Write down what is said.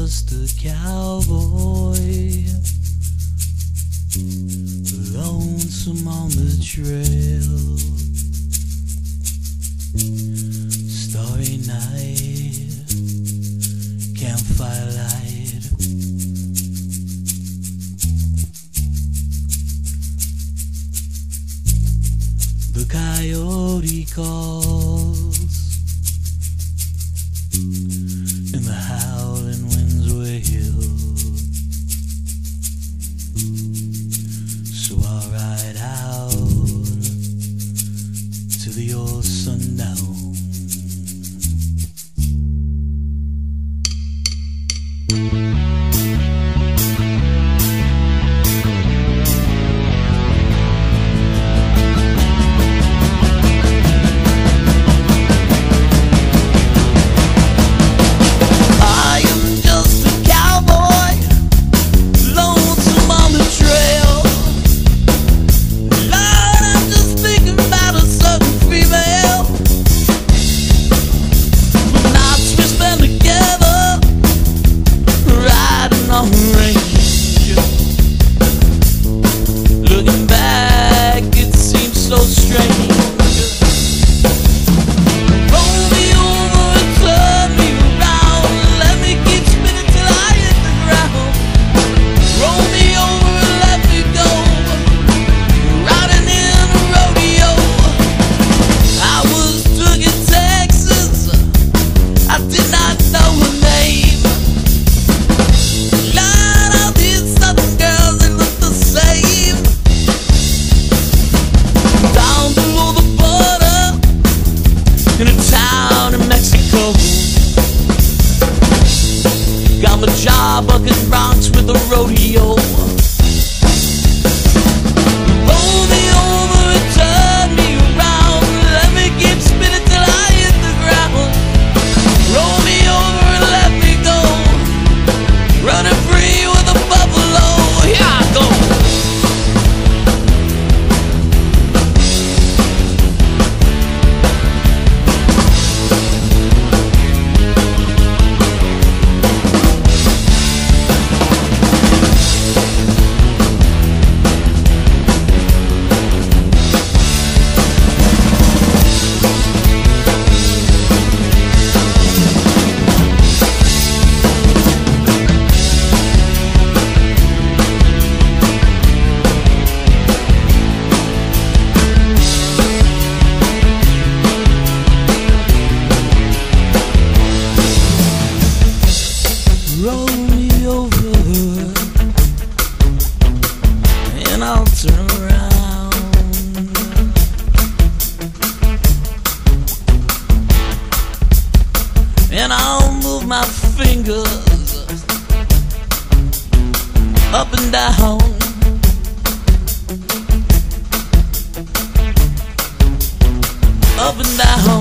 just a cowboy, lonesome on the trail. Starry night, campfire light, the coyote calls, and the howling winds wail. So I'll ride out to the old sundown. Looking back, it seems so strange. Roll me over and turn me around, let me keep spinning till I hit the ground. Roll me over and let me go, riding in a rodeo. I was stuck in Texas, I did not know her name. In a town in Mexico, got my job up in Bronx with a rodeo. Roll me over and turn me around, let me keep spinning till I hit the ground. Roll me over and let me go, running free with a buffalo. Here I go. Roll me over and I'll turn around, and I'll move my fingers up and down, up and down.